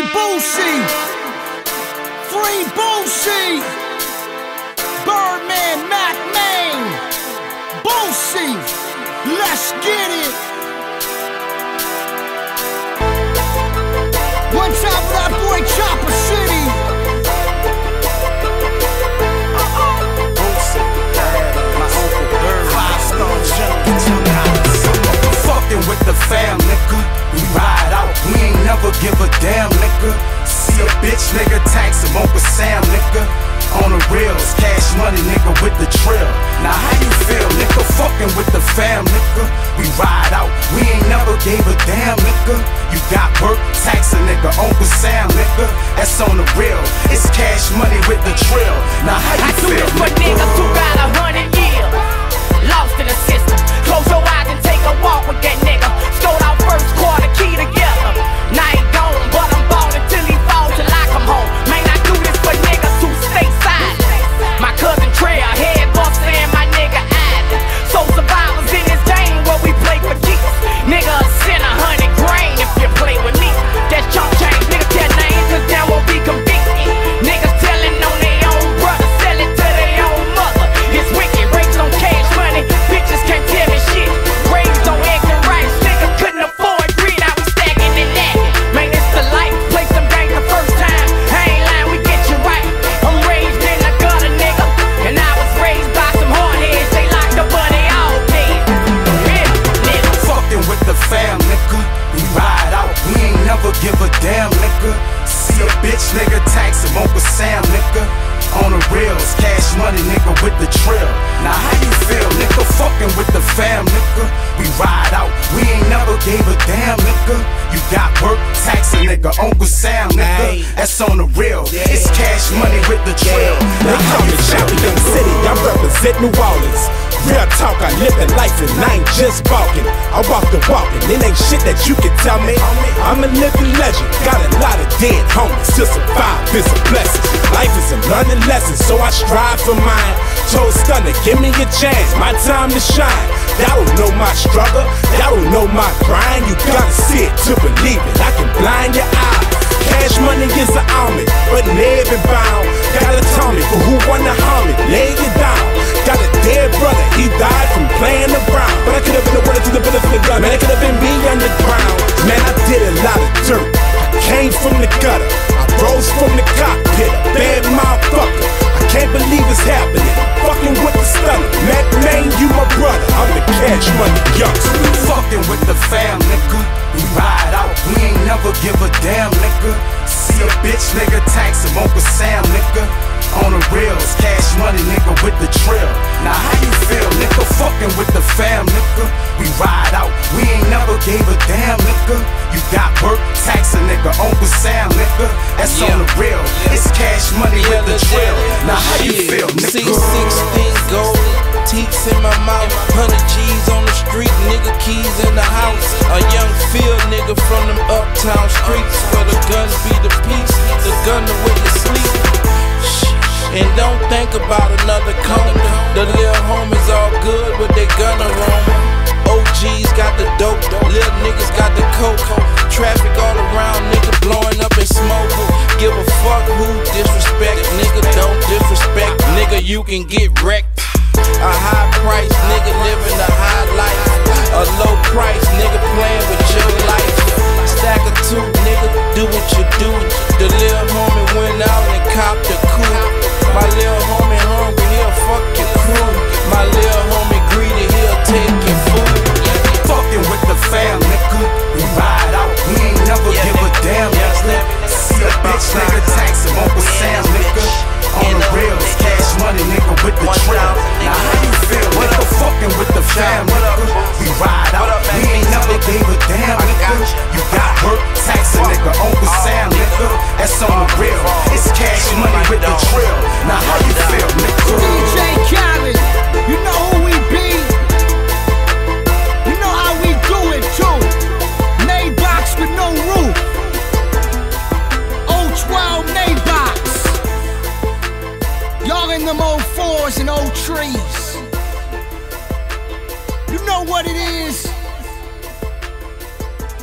Boosie, Free Boosie, Birdman, Mac Main, Boosie, let's get it. One time for that boy Chopper City. Boosie, my Uncle Bird, 5-star junkie. Fucking with the fam, nigga. We ride out, we ain't never give a damn, nigga. See a bitch, nigga, tax him, Uncle Sam, nigga. On the reals, cash money, nigga, with the trill. Now how you feel, nigga, fucking with the fam, nigga? We ride out, we ain't never gave a damn, nigga. You got work, tax a nigga, Uncle Sam, nigga. That's on the real, it's cash money with the trill. Now how you feel, I do this for niggas who got 100 years lost in the system. Close your eyes and take a walk with that nigga. Stole out first quarter, key together. Now he gone, but I'm ballin' till he fall till I come home. Man, I do this for niggas who stay silent. My cousin Trey, a head buster, and my nigga Island. So survivors in this game where we play for keeps. Nigga, send 100 grain if you play with me. That's chump change, nigga, tell names, cause that won't be convicted. Niggas telling on their own brother, sell it to their own mother. It's wicked, rates on cash money, bitches can't tell me shit. Raised on eggs and rice, niggas couldn't afford greed, I was stacking and lacking. Man, it's the life, play some games the first time. I ain't lying, we get you right. I'm raised in the gutter, nigga, and I was raised by some hardheads. They locked the money all day. Yeah, nigga. Fucking with the fam, nigga. We ride out, we ain't never give a damn, nigga. See a bitch, nigga, tax him, Uncle Sam, nigga. On the reals, cash money, nigga, with the trill. Now how you feel, nigga, fucking with the fam, nigga? We ride out, we ain't never gave a damn, nigga. You got work, tax a nigga, Uncle Sam, nigga. That's on the real, it's cash money with the trill. They call me Champion City, I represent New Orleans. Real talk, I live the life and I ain't just balking. I walk the walk and it ain't shit that you can tell me. I'm a living legend, got a lot of dead homies. To survive is a blessing. Life is a learning lesson, so I strive for mine. Told Stunner, give me a chance, my time to shine. Y'all don't know my struggle, y'all don't know my grind. You gotta see it to believe it, I can blind your eyes. Cash money is an army, but never bound. Gotta tell me for who wanna harm it, lay it down. Got a dead brother, he died from playing around. But I could've been the winner to the bullet for the gun. Man, it could've been me underground. Man, I did a lot of dirt, I came from the gutter, I rose from the cockpit, a bad motherfucker. I can't believe it's happening, fucking with the Stunner. Mac Main, you my brother, I'm the cash money youngster. Fucking with the fam, nigga. We ride out, we ain't never give a damn, nigga. See a bitch, nigga, tax him, Uncle Sam, nigga. On the reals, cash money, nigga, with the trill. Now how you feel, nigga, fucking with the fam, nigga? We ride out, we ain't never gave a damn, nigga. You got work, tax a nigga, Uncle Sam, nigga. That's on the real, it's cash money with the trill. Now how you feel, nigga? C16 gold, teeth in my mouth, 100 G's on the street, nigga, keys in the house. A young field nigga from them uptown streets, where the guns be the peace, the gunner with the sleep. And don't think about another corner. The little homies all good with they gun aroma. OGs got the dope, little niggas got the coke. Traffic all around, nigga blowing up in smoke. Give a fuck who disrespect, nigga don't disrespect. Nigga, you can get wrecked. A high price, nigga living the high life. A low price, nigga playing with your life. Stack of two